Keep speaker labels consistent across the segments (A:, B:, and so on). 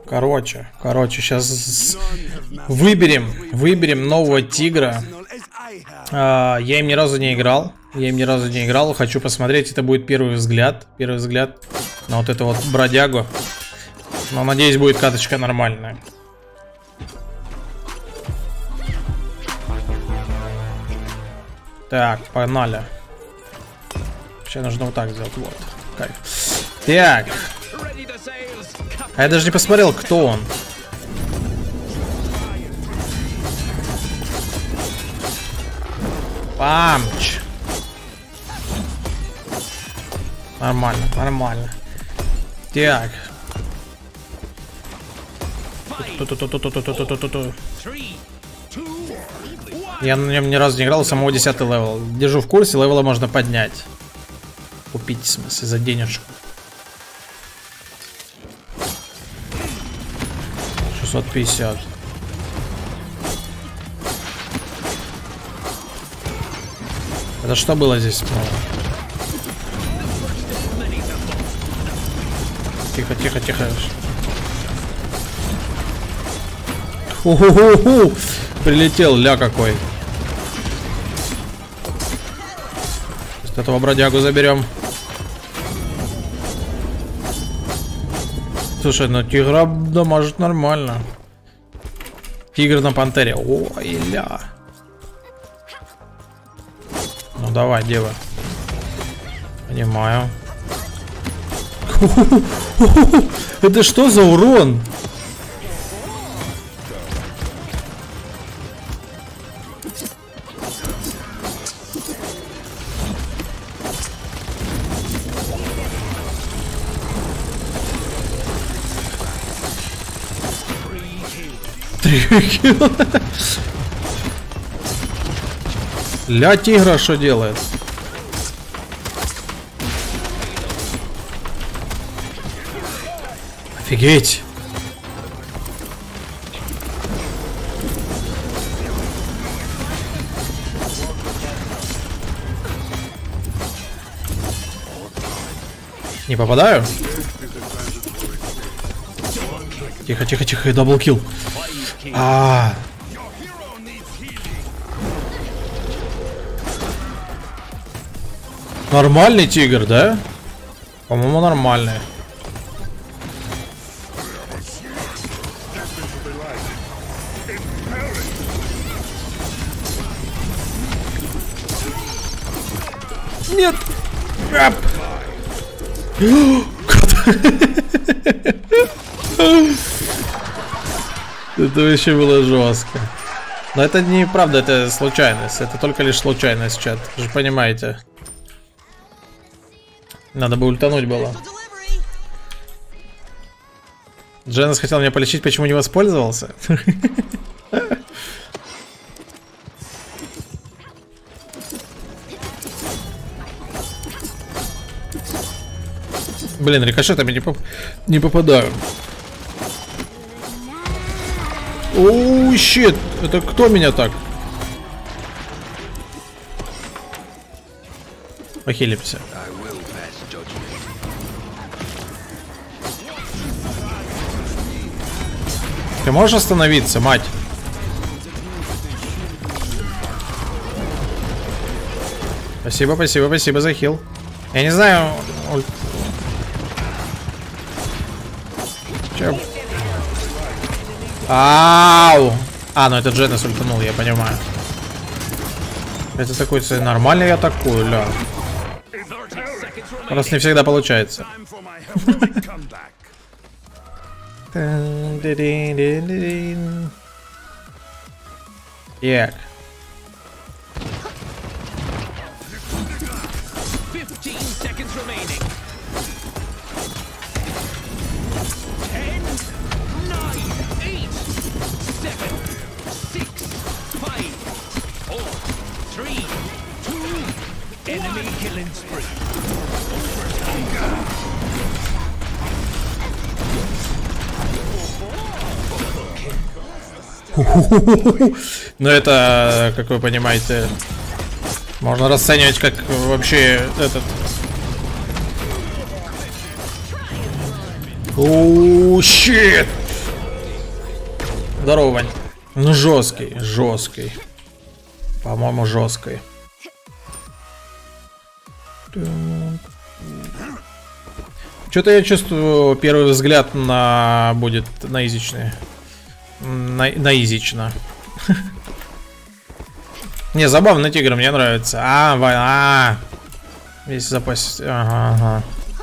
A: Короче, сейчас выберем нового тигра. Я им ни разу не играл. Хочу посмотреть, это будет первый взгляд на вот эту вот бродягу. Но надеюсь, будет каточка нормальная. Так, погнали. Сейчас нужно вот так сделать. Вот. Кайф. Так. А я даже не посмотрел, кто он. Памч. Нормально. Так. Я на нем ни разу не играл, самого 10 левел. Держу в курсе, левела можно поднять. Купить, в смысле, за денежку. 650. Это что было здесь? Тихо. Ху-ху-ху-ху! Прилетел, ля какой. С этого бродягу заберем. Слушай, ну тигра дамажит нормально. Тигр на пантере. Ой, ля. Ну давай, дева. Понимаю. Это что за урон? Ля тигра что делает? Офигеть! Не попадаю? Тихо, даблкил. Нормальный тигр, да? По-моему, нормальный. Нет! Это вообще было жестко. Но это не правда, это случайность. Это только лишь случайность, чат. Вы же понимаете. Надо бы ультануть было. Дженнис хотел меня полечить, почему не воспользовался? Блин, рикошетами не попадаю. Оу, щит! Это кто меня так? Похилимся. Ты можешь остановиться, мать? Спасибо за хил. Я не знаю... Че? Ау! А, ну это Дженнис ультанул, я понимаю. Это такой нормальный атакую, ля. Просто не всегда получается. Так. Но это, как вы понимаете, можно расценивать как вообще этот... Оу, щит! Здорово, Вань. Ну, жесткий, жесткий. По-моему, жесткий. Что-то я чувствую, первый взгляд на будет наизичный. Наизично. Не, забавный тигр, мне нравится. Весь запас. Ага.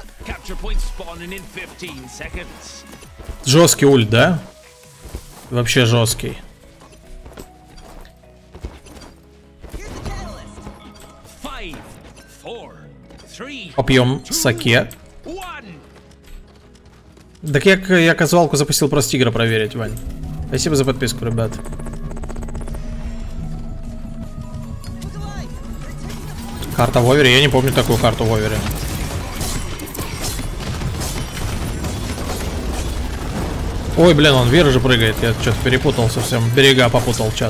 A: Жесткий ульт, да? Вообще жесткий. Попьем саке. Так я казуалку запустил просто тигра проверить, Вань. Спасибо за подписку, ребят. Карта в овере, я не помню такую карту в овере. Ой, блин, он вверх же прыгает. Я что-то перепутал совсем. Берега попутал, чат.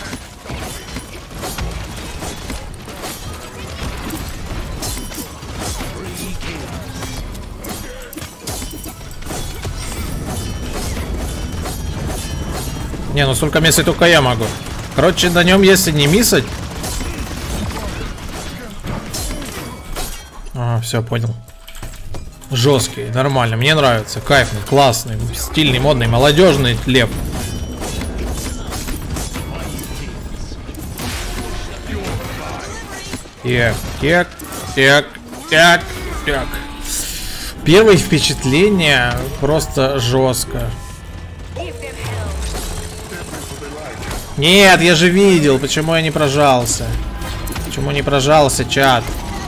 A: Не, ну столько миссой только я могу. Короче, на нем, если не миссать. Все, понял. Жесткий, нормально, мне нравится. Кайфный, классный, стильный, модный, молодежный лев. Так. Первое впечатление просто жестко. Нет, я же видел, почему я не прожался. Почему не прожался, чат?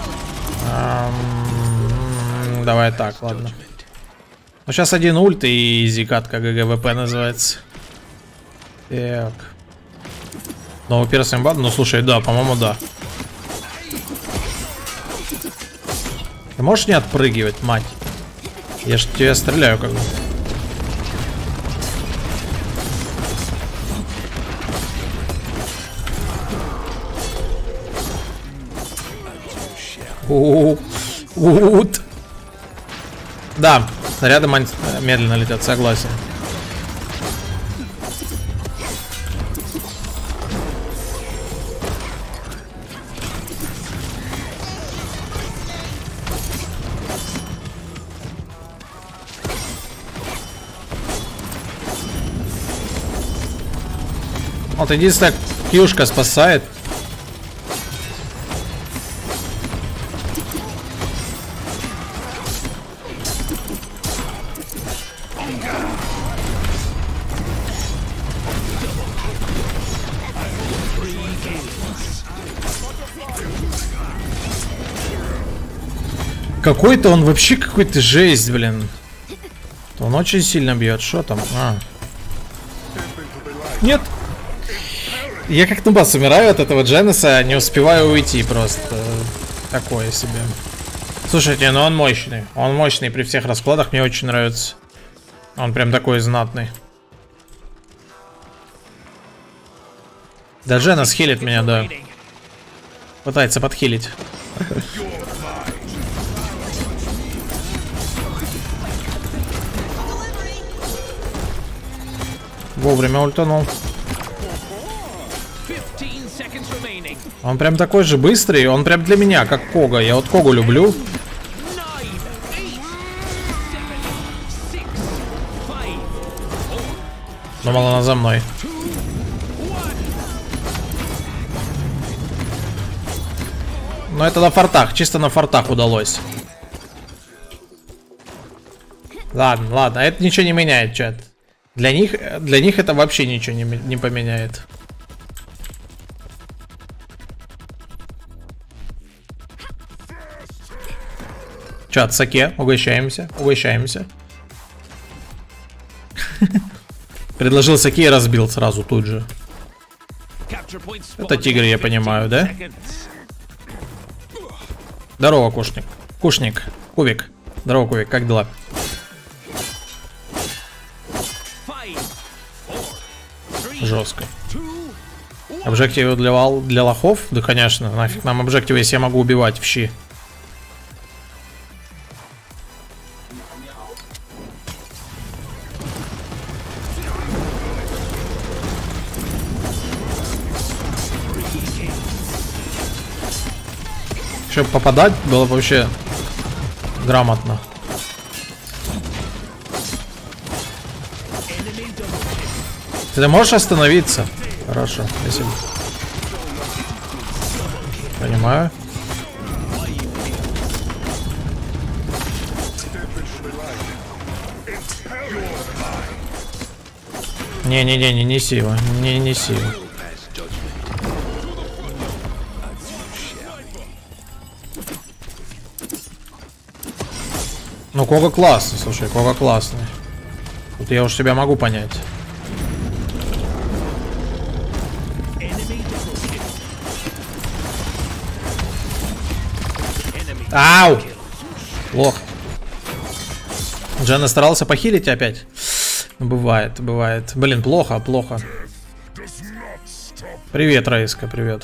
A: Давай так, ладно. Ну сейчас один ульт и изи катка ГГВП называется. Так. Новый перс имба? Ну слушай, да, по-моему, да. Ты можешь не отпрыгивать, мать? Я ж тебя стреляю как бы. Ут. Да, снаряды медленно летят, согласен. Вот единственная кьюшка спасает. Какой-то он вообще какой-то жесть, блин. Он очень сильно бьет. Что там? Нет. Я как нубас умираю от этого Дженеса, не успеваю уйти просто. Такое себе. Слушайте, ну он мощный. Он мощный при всех раскладах, мне очень нравится. Он прям такой знатный. Да, Дженес хилит меня, да. Пытается подхилить. Вовремя ультанул. Он прям такой же быстрый, он прям для меня, как Кога. Я вот Когу люблю. Думал, она за мной. Но это на фортах, чисто на фортах удалось. Ладно, ладно, это ничего не меняет, чат. Для них это вообще ничего не поменяет. Чат, саке, угощаемся, угощаемся. Предложил саке и разбил сразу тут же. Это тигр, я понимаю, да? Здорово, кушник. Кушник, Кубик. Здорово, Кубик, как дела? Жестко. Объективы для лохов? Да, конечно. Нафиг нам объективы, если я могу убивать в щи. еще попадать было бы вообще грамотно. Ты можешь остановиться? Хорошо, спасибо. Понимаю. Не-не-не, не неси его. Не неси его. Ну, Кога классный, слушай, Кога классный. Тут я уж тебя могу понять. Ау! Плохо. Джена старался похилить опять. Бывает, бывает. Блин, плохо, плохо. Привет, Раиска, привет.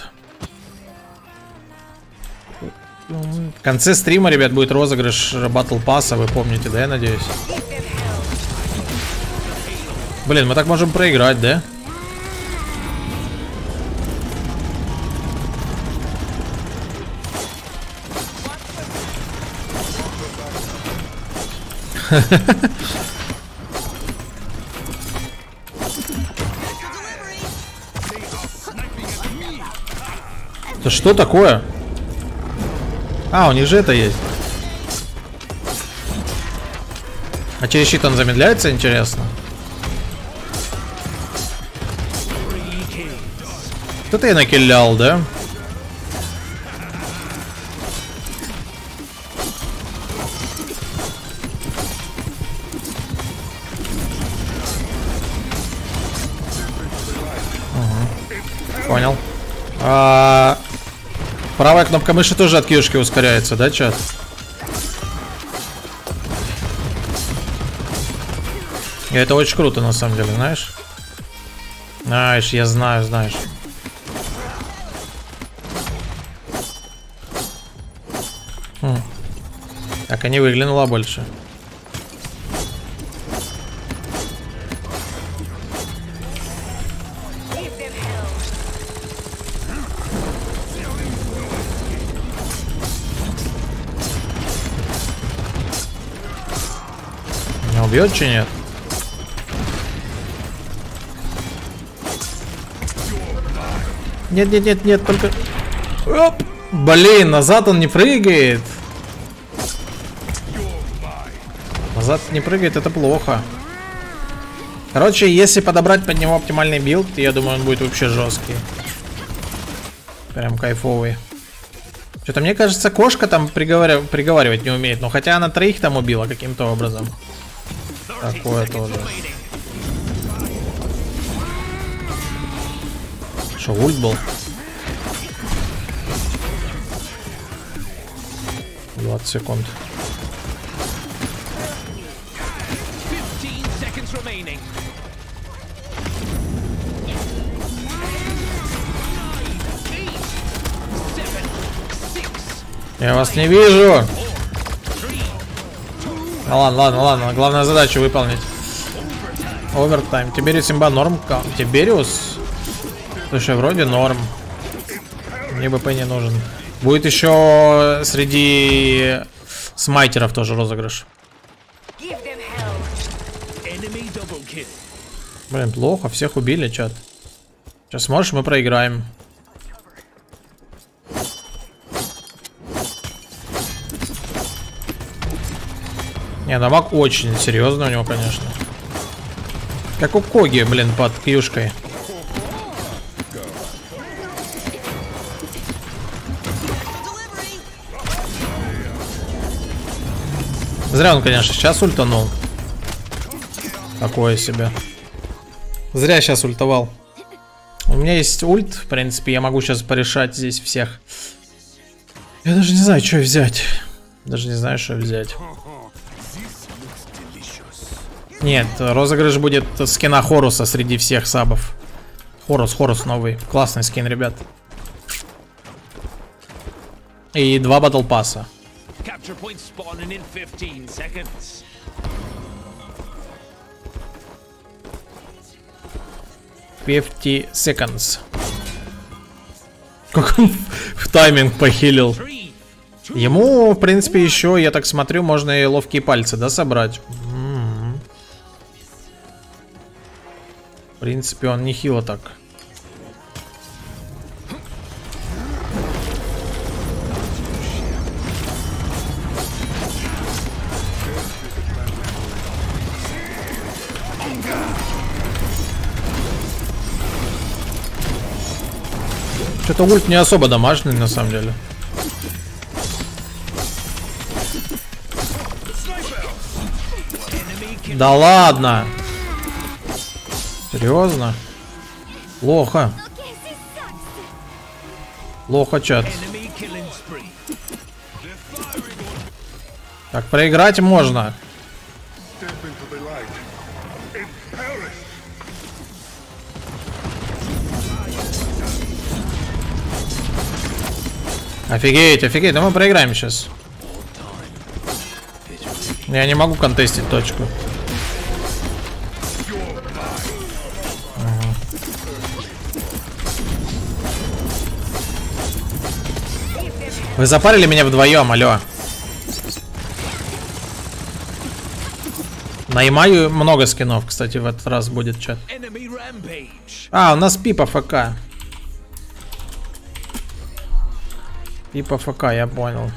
A: В конце стрима, ребят, будет розыгрыш Battle Pass, вы помните, да, я надеюсь? Блин, мы так можем проиграть, да? Это что такое? А, у них же это есть. А через щит он замедляется, интересно? Кто-то я накиллял, да? Понял. Правая кнопка мыши тоже от киюшки ускоряется, да, чат? И это очень круто, на самом деле, знаешь? Знаешь, я знаю, знаешь. Так, и не выглянула больше. Убьет, че нет? Нет, нет, нет, нет, только... Оп! Блин, назад он не прыгает. Назад не прыгает, это плохо. Короче, если подобрать под него оптимальный билд, я думаю, он будет вообще жесткий. Прям кайфовый. Что-то мне кажется, кошка там приговаривать не умеет. Но хотя она троих там убила каким-то образом. Такое тоже. Что, ульт был? 20 секунд. Я вас не вижу. Ну ладно, ладно, ладно. Главная задача выполнить. Овертайм. Тибериус имба норм. Тибериус? Слушай, вроде норм. Мне БП не нужен. Будет еще среди смайтеров тоже розыгрыш. Блин, плохо. Всех убили, чат. Сейчас можешь, мы проиграем. Не, дамаг очень серьезный у него, конечно. Как у Коги, блин, под кьюшкой. Зря он, конечно, сейчас ультанул. Такое себе. Зря сейчас ультовал. У меня есть ульт, в принципе, я могу сейчас порешать здесь всех. Я даже не знаю, что взять. Даже не знаю, что взять. Нет, розыгрыш будет скина Хоруса среди всех сабов. Хорус новый. Классный скин, ребят. И 2 батл пасса. 50 seconds. Как он в тайминг похилил. Ему, в принципе, еще, я так смотрю, можно и ловкие пальцы, да, собрать. В принципе, он нехило так. Что-то ульт не особо домашний, на самом деле. Да ладно. Серьезно? Плохо. Плохо, чат. Так, проиграть можно. Офигеть, офигеть, да мы проиграем сейчас. Я не могу контестить точку. Вы запарили меня вдвоем, алло. На Ямаю много скинов, кстати, в этот раз будет, чат. А, у нас Пипа ФК. Пипа ФК, я понял.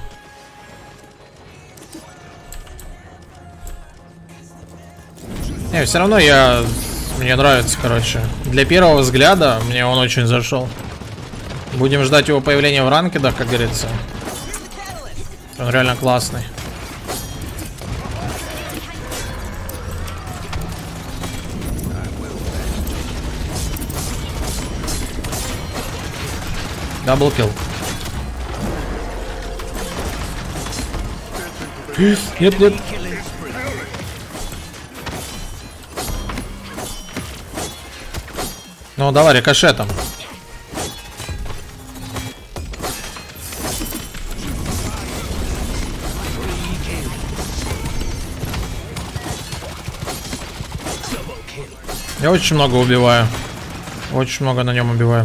A: Не, все равно мне нравится, короче. Для первого взгляда мне он очень зашел. Будем ждать его появления в ранкедах, как говорится. Он реально классный. Даблкил. Нет, нет. Ну, давай рикошетом. Я очень много убиваю. Очень много на нем убиваю.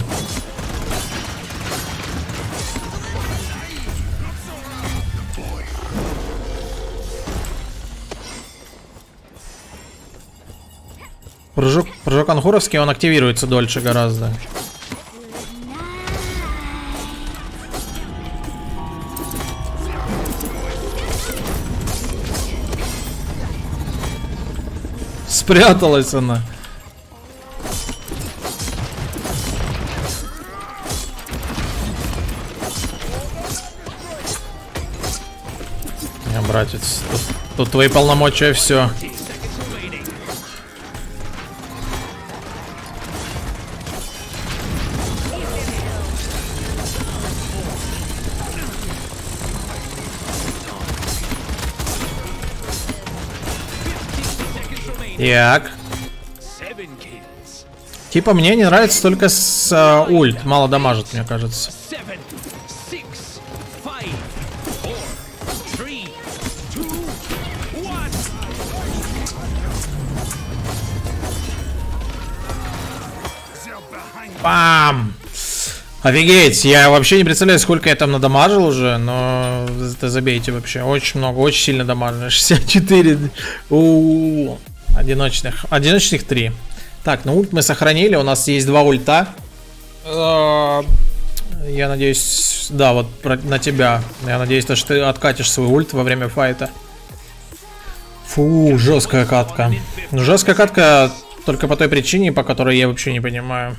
A: Прыжок анхуровский, он активируется дольше гораздо. Спряталась она. Не, братец, тут твои полномочия, все. Так. Типа мне не нравится только с ульт. Мало дамажит, мне кажется. Бам! Офигеть, я вообще не представляю, сколько я там надамажил уже, но это забейте вообще. Очень много, очень сильно дамажено. 64. У-у-у. Одиночных 3. Так, ну ульт мы сохранили. У нас есть 2 ульта. Я надеюсь, да, вот на тебя. Я надеюсь, что ты откатишь свой ульт во время файта. Фу, жесткая катка. Ну, жесткая катка только по той причине, по которой я вообще не понимаю.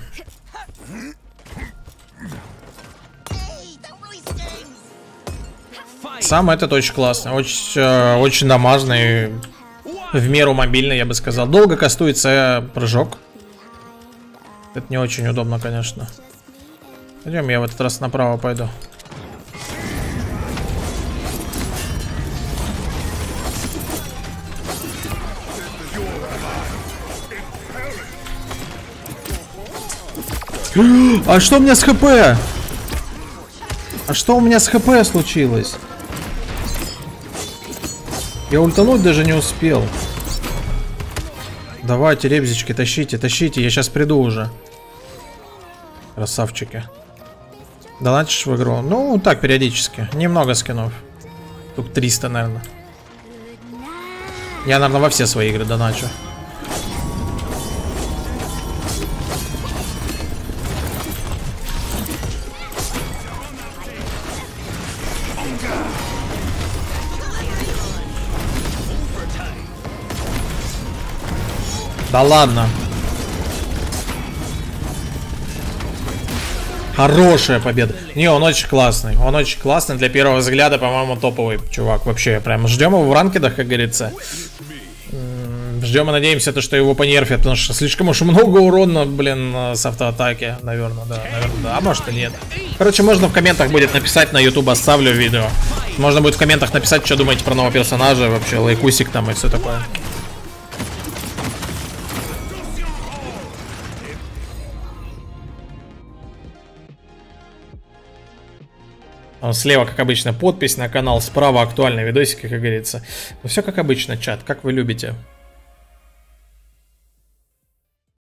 A: Сам этот очень классный. Очень дамажный. В меру мобильный, я бы сказал. Долго кастуется прыжок. Это не очень удобно, конечно. Пойдем, я в этот раз направо пойду. А что у меня с ХП? А что у меня с ХП случилось? Я ультануть даже не успел. Давайте, ребзички, тащите, тащите. Я сейчас приду уже. Красавчики. Донатишь в игру? Ну, так, периодически. Немного скинов. Штук 300, наверное. Я, наверное, во все свои игры доначу. Да ладно. Хорошая победа. Не, он очень классный. Он очень классный. Для первого взгляда, по-моему, топовый чувак. Вообще, прям ждем его в ранкедах, как говорится. Ждем и надеемся, что его понерфят, потому что слишком уж много урона, блин, с автоатаки. Наверное, да. Наверное, да. А может и нет. Короче, можно в комментах будет написать, на YouTube оставлю видео. Можно будет в комментах написать, что думаете про нового персонажа, вообще, лайкусик там и все такое. Слева, как обычно, подпись на канал, справа актуальные видосики, как говорится. Все как обычно, чат, как вы любите.